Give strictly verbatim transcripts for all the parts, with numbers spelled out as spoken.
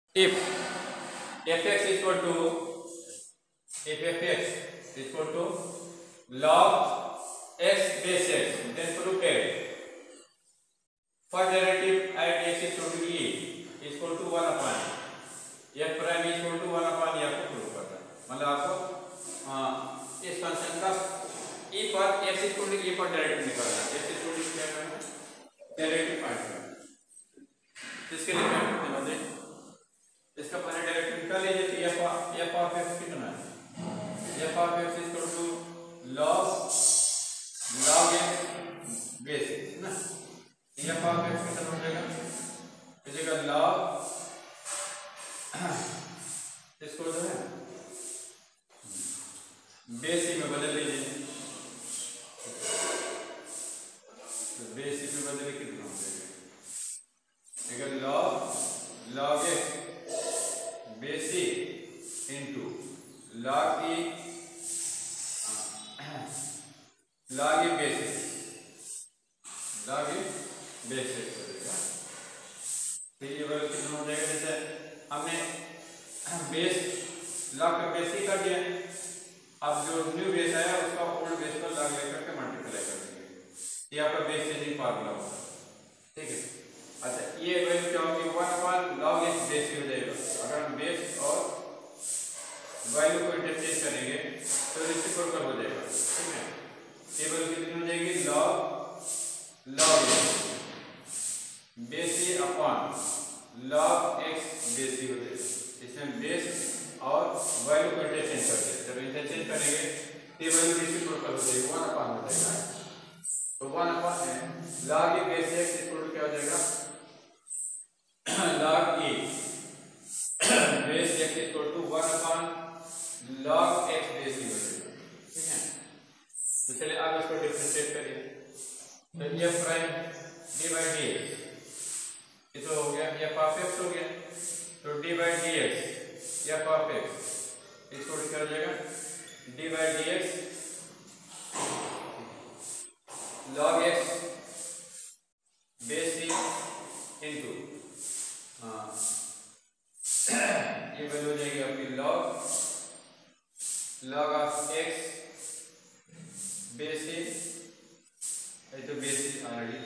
if fx is equal to if fx is equal to log x base x, then prove that first derivative at x is equal to e is equal to one upon f prime is equal to one upon e आपको prove करना है। मतलब आपको हाँ इस function का e पर x is equal to e पर डायरेक्टिव निकालना है। x is equal to क्या करना है, डायरेक्टिव फाइंड करना है। इसके लिए क्या करते हैं बच्चे, इसका पहले डायरेक्टिव निकाल लीजिए। तो f f of x कितना है, f of x is equal to log log x base x ना, f of x कितना हो जाएगा, हो जाएगा log इसको जो है बेस में बदल लीजिए, तो बेस में बदल के कितना हो जाएगा, log log x base into log e log e base log e base हो जाएगा। फिर ये वाला कितना हो जाएगा, जैसे हमने बेस log का बेस ही कर दिया, अब जो न्यू बेस आया उसका ओल्ड बेस पर log लेकर के मल्टीप्लाई कर देंगे। ये आपका बेस चेंजिंग फार्मूला होगा, ठीक है। अच्छा ये वैल्यू क्या होगी, one upon log x base हो जाएगा। अगर हम बेस और वैल्यू को इंटरचेंज करेंगे तो रेसिप्रोकल हो जाएगा, ठीक है। ये वैल्यू कितनी हो जाएगी, log log base upon log x base हो जाएगा। इसमें बेस और वैल्यू को इंटरचेंज करते हैं, जब इंटरचेंज करेंगे तो ये वैल्यू रेसिप्रोकल हो जाएगी, वन अपॉन हो जाएगा। तो one upon log a base x equal क्या हो जाएगा, log e base x equal to one upon log x base e हो जाएगा, ठीक है। तो चलिए अब इसको डिफरेंशिएट करिए, तो f prime d by d x ये तो हो गया, f ऑफ x हो गया, तो d by d x f of x इसको क्या हो जाएगा, d by d x log x base e into ये वैल्यू हो जाएगी आपकी log log of x base e, ये तो बेस e ऑलरेडी।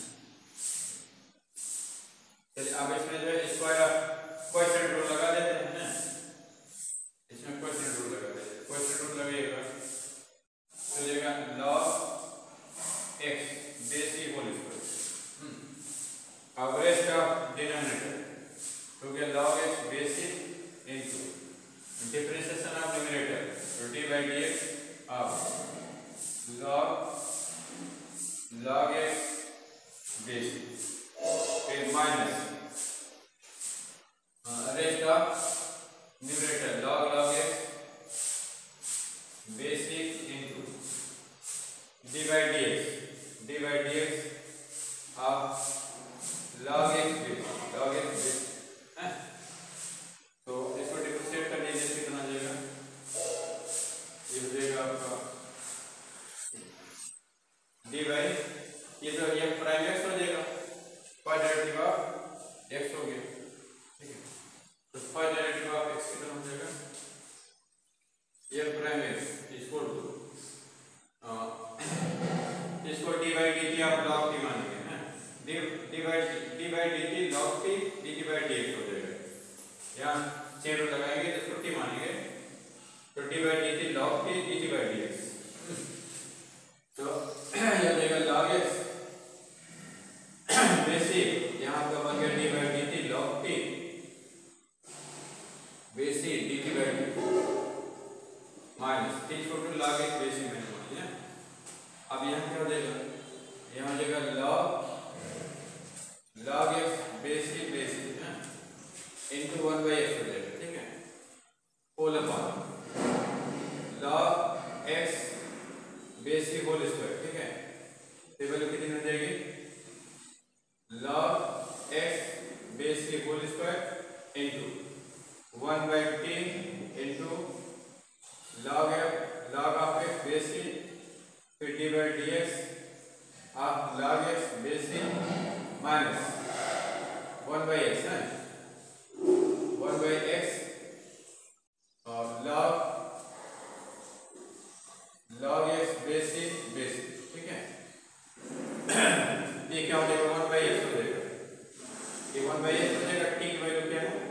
चलिए अब इसमें जो है स्क्वायर क्वेश्चन रूल लगा देते हैं ना, इसमें क्वेश्चन रूल लगा देते हैं। क्वेश्चन रूल लगेगा तो जाएगा log x base e whole square, अब रेस्ट ऑफ डिनोमिनेटर तो क्या log x base e into differentiation of numerator, तो d by d x of log log x base e, फिर minus rest of numerator log log x base e into d by d x d by d x of log x base log x base, तो इसको differentiate कर लीजिए, कितना आ जाएगा, ये हो जाएगा आपका d बाई ये तो ये प्राइम x हो जाएगा, फर्स्ट डेरिवेटिव ऑफ x हो गया, ठीक है। तो फर्स्ट डेरिवेटिव ऑफ x कितना हो जाएगा, ये प्राइम x इक्वल टू इसको d बाई dt आप log t मानेंगे ना, d d by d by dt log t dt by dx हो जाएगा। यहाँ चेन रूल लगाएंगे तो इसको t मानेंगे, तो d by dt log t dt by dx, तो यह हो जाएगा log x बेस e, यहाँ आपका बन गया d by dt log t base e dt by dx minus t equal to log x base e मैंने मान लिया। अब यहाँ क्या हो जाएगा, यहाँ हो जाएगा log log x base e base e ना इनटू वन बाई एक्स हो जाएगा, ठीक है। Whole upon log x base e whole square, ठीक है। तो वैल्यू कितनी हो जाएगी, log x base e whole square into one by t into log f log of x base e, फिर d by d x of log x base e minus one by x है,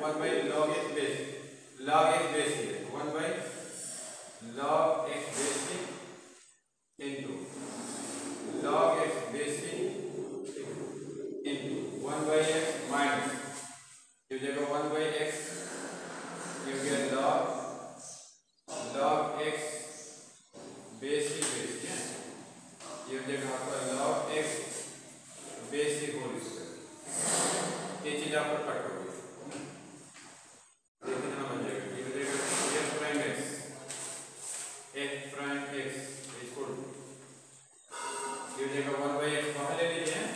one by log x base, log x base है one by log x base e into log x base e into one by x minus ये जगह one by x ये हो गया log log x base e base है, ये हो जाएगा आपका log x base e whole square, ये चीज आपको कट होगी देखिए कितना बन जाएगा, ये हो जाएगा f prime x f prime x इसको ये हो जाएगा वन बाई एक्स बाहर ले लीजिए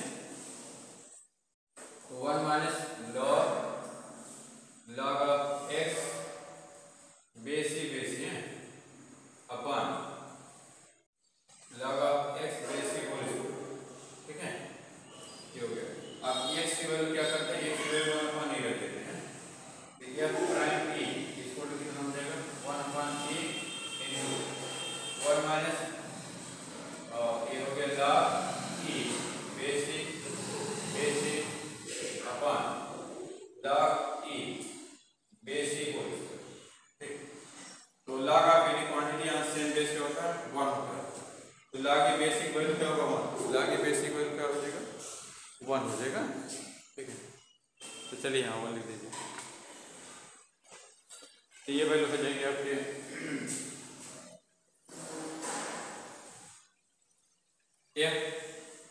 तो one minus log log of x base e base है upon log of x base e whole square, ठीक है ये हो गया। अब एक्स की वैल्यू क्या करते हैं, एक्स की वैल्यू वन अपॉन ए रख देते हैं, तो एफ प्राइम ई इसको तो कितना हो जाएगा one upon a into one minus ये हो गया log e base e base e upon log e base e whole square, ठीक। तो log of any quantity on same base क्या होता है वन होता है, तो लॉग की बेसिक वैल्यू क्या होगा वन, लॉग की बेसिक वैल्यू क्या हो जाएगा वन हो जाएगा, ठीक है। तो चलिए यहाँ वन लिख दीजिए, तो ये वैल्यू हो जाएगी आपके f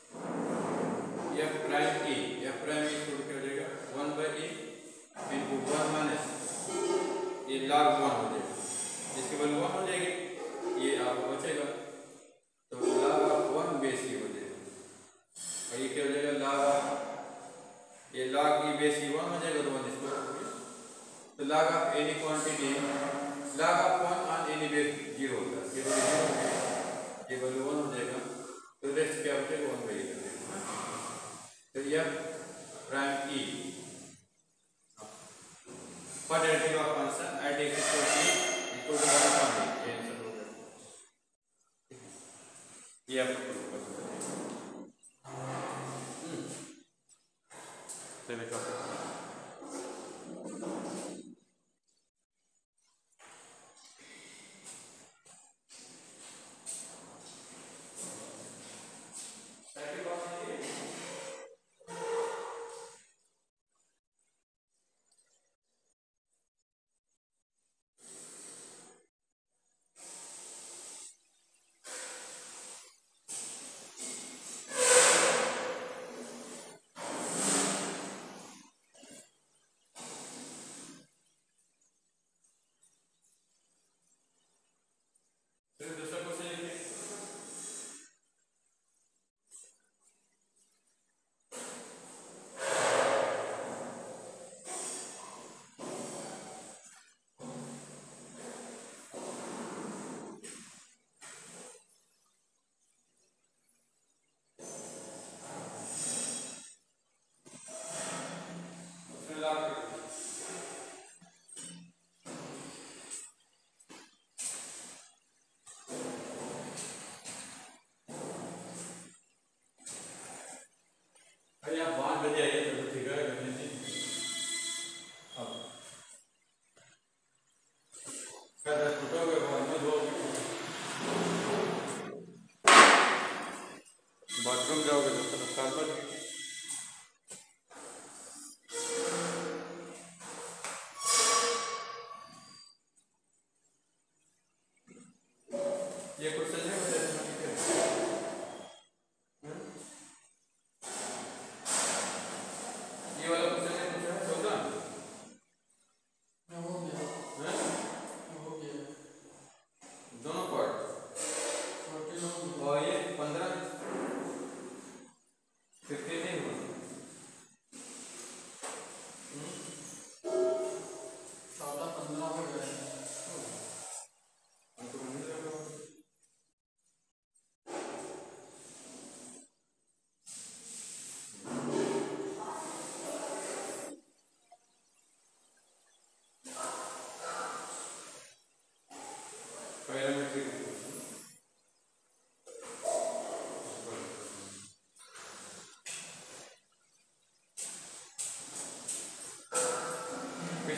f prime e f prime e क्या हो जाएगा one by a into one minus ये लॉग वन हो जाएगा, इसकी वैल्यू वन हो जाएगी, ये आपको बचेगा तो लॉग ऑफ वन बेसी हो जाएगा, और ये क्या हो जाएगा लॉग ऑफ ये लॉग की बेसी वन हो जाएगा तो वन स्क्वायर हो गया, तो log of any quantity log of one on any base zero होता है, जीरो जीरो हो गया ये वैल्यू वन हो जाएगा, तो रेस्ट क्या बचेगा वन बाई ए, तो f prime e for derivative of function at x equal to equal to one upon a, ये आंसर हो गया, ये आपको प्रूव कर सकते हैं। चलिए करते हैं बाथरूम जाओगे तो साल भर ये क्वेश्चन है ये वाला क्वेश्चन है पूछा है चौदह हो गया हो गया दोनों पार्ट और ये पंद्रह फिफ्टी नहीं हुआ चौदह पंद्रह हो गया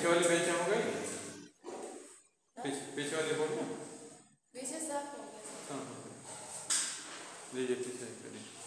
वाली बेंच हो गई, पीछे पीछे वाली बोर्ड में पीछे साफ हो गया। हाँ लीजिए पीछे करिए।